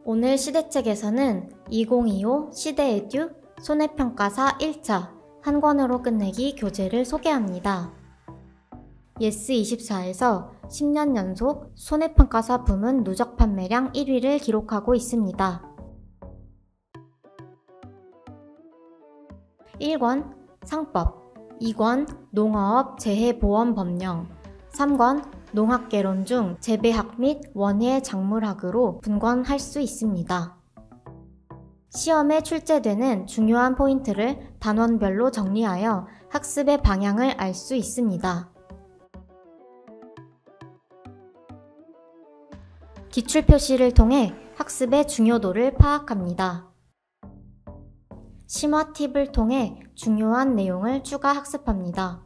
오늘 시대책에서는 2025 시대에듀 손해평가사 1차 한 권으로 끝내기 교재를 소개합니다. 예스24에서 10년 연속 손해평가사 부문 누적 판매량 1위를 기록하고 있습니다. 1권 상법, 2권 농어업 재해보험법령, 3권 농학개론 중 재배학 및 원예 작물학으로 분권할 수 있습니다. 시험에 출제되는 중요한 포인트를 단원별로 정리하여 학습의 방향을 알 수 있습니다. 기출표시를 통해 학습의 중요도를 파악합니다. 심화 팁을 통해 중요한 내용을 추가 학습합니다.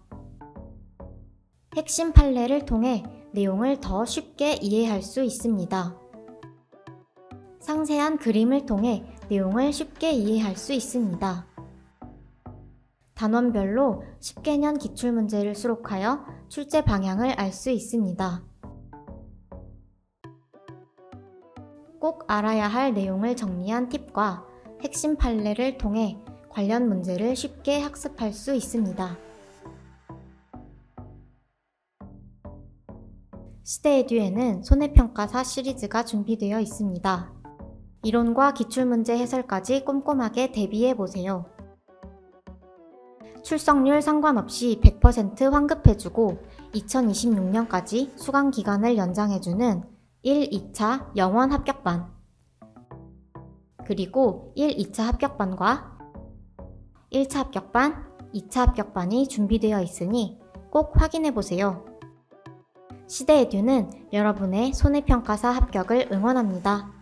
핵심 판례를 통해 내용을 더 쉽게 이해할 수 있습니다. 상세한 그림을 통해 내용을 쉽게 이해할 수 있습니다. 단원별로 10개년 기출문제를 수록하여 출제 방향을 알 수 있습니다. 꼭 알아야 할 내용을 정리한 팁과 핵심 판례를 통해 관련 문제를 쉽게 학습할 수 있습니다. 시대에듀에는 손해평가사 시리즈가 준비되어 있습니다. 이론과 기출문제 해설까지 꼼꼼하게 대비해보세요. 출석률 상관없이 100% 환급해주고 2026년까지 수강기간을 연장해주는 1, 2차 영원 합격반, 그리고 1, 2차 합격반과 1차 합격반, 2차 합격반이 준비되어 있으니 꼭 확인해보세요. 시대에듀는 여러분의 손해평가사 합격을 응원합니다.